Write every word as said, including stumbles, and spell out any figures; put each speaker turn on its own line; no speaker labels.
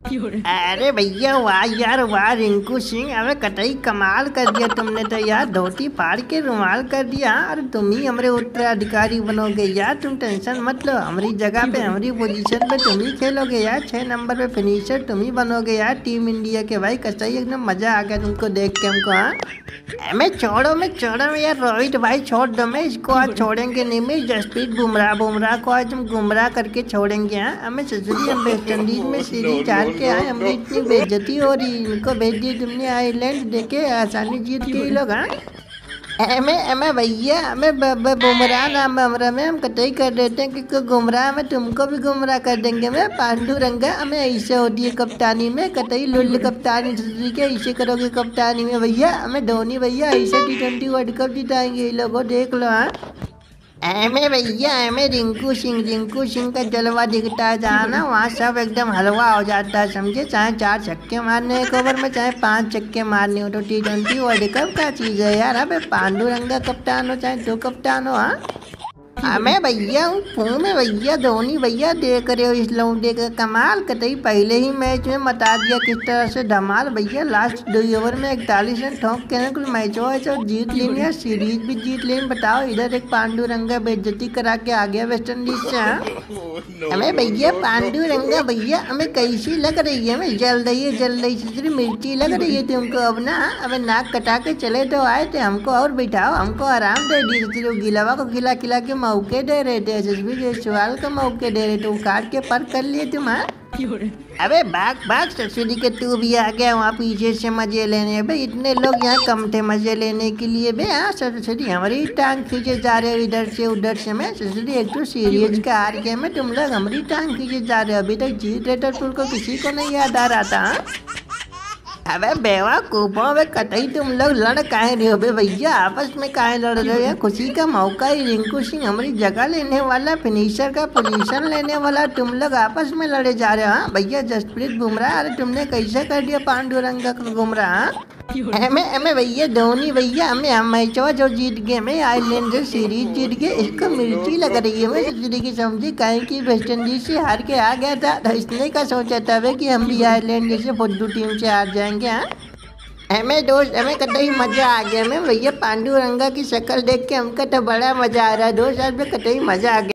अरे भैया वाह यार वाह रिंकू सिंह, अरे कतई कमाल कर दिया तुमने तो यार, धोती फाड़ के रुमाल कर दिया। और तुम ही हमारे उत्तराधिकारी बनोगे यार, तुम टेंशन मत लो, हमारी जगह पे हमारी पोजीशन पे तुम ही खेलोगे यार, छह नंबर पे फिनिशर तुम ही बनोगे यार टीम इंडिया के। भाई कतई एकदम मजा आ गया तुमको देख के हमको। हाँ मैं छोड़ो मैं छोड़ो मैं यार, रोहित भाई छोड़ दो, मैं इसको आज छोड़ेंगे नहीं, मैं जसप्रीत बुमराह बुमराह को आज हम गुमराह करके छोड़ेंगे। हाँ हमें ससुरी हम वेस्ट इंडीज में सीरीज हार के आए, हमें इतनी बेइज्जती हो रही, इनको भेज दी तुमने आयरलैंड, देखे आसानी जीत के ही लोग। हाँ एमे एमे भैया हमें बुमराह नाम हमरा में हम कतई कर देते हैं कि गुमराह में तुमको भी गुमराह कर देंगे। मैं पांडुरंगा हमें ऐसे होती है कप्तानी में, कतई लुल्ल कप्तानी के ऐसे करोगे कप्तानी में भैया, हमें धोनी भैया ऐसे टी ट्वेंटी वर्ल्ड कप जिताएंगे ये लोगों, देख लो। हाँ एमे भैया एमे रिंकू सिंह रिंकू सिंह का जलवा दिखता है जहाँ ना, वहाँ सब एकदम हलवा हो जाता है समझे, चाहे चार छक्के मारने एक ओवर में चाहे पांच छक्के मारने हो, तो टी ट्वेंटी वर्ल्ड कप का चीज़ है यार। अबे पांडुरंगा कप्तान हो चाहे दो कप्तान हो। हाँ हमें भैया हूँ फूँ में भैया, धोनी भैया देख रहे हो इस लौंडे का कमाल, कतई पहले ही मैच में बता दिया किस तरह से धमाल भैया, लास्ट दो ओवर में इकतालीस रन ठोक के ना कुछ मैच हो ऐसा जीत लेंगे, सीरीज भी जीत लेंगे। बताओ इधर एक पांडुरंगा बेइज्जती करा के आ गया वेस्ट इंडीज से। हाँ हमें भैया पांडुरंगा भैया हमें कैसी लग रही है, हमें जल रही है जल रही है मिर्ची लग रही है तुमको अब ना, हमें नाक कटा के चले तो आए थे, हमको और बिठाओ, हमको आराम दे दिए, गिलावा को खिला खिला के मौके दे रहे थे, यशस्वी जायसवाल का मौके दे रहे थे, उखाड़ के पर कर लिए तुम। हाँ अबे भाग भाग ससुरी के, तू भी आ गया वहाँ पीछे से मजे लेने। भाई इतने लोग यहाँ कम थे मजे लेने के लिए बे। हाँ ससुरी हमारी टांग खींचे जा रहे हो इधर से उधर से, मैं ससुरी एक तो सीरीज का हार गया में, तुम लोग हमारी टांग खींचे जा रहे हो, अभी तक जीत रहे तो तुमको किसी को नहीं याद आ रहा था। अबे बेवकूफो अबे कतई तुम लोग लड़ काहे रहे हो बे भैया, आपस में काहे लड़ रहे हो यार, खुशी का मौका ही रिंकू सिंह हमारी जगह लेने वाला, फिनिशर का पोजीशन लेने वाला, तुम लोग आपस में लड़े जा रहे हो। हाँ भैया जसप्रीत बुमराह, अरे तुमने कैसे कर दिया पांडुरंगा को गुमराह। हमें हमें भैया धोनी भैया हमें हम मैच जो जीत गए, मैं आयरलैंड से सीरीज जीत गए, इसको मिर्ची लग रही है, मैं ससुरी की समझी कहीं की वेस्ट इंडीज से हार के आ गया था, तो इसने का सोचा था वे कि हम भी आयरलैंड जैसे फुद्दू टीम से हार जाएंगे। हाँ हमें दोस्त हमें कतई मजा आ गया, मैं भैया पांडुरंगा की शक्ल देख के हमको तो बड़ा मजा आ रहा है दोस्त, आज में कतई मजा आ गया।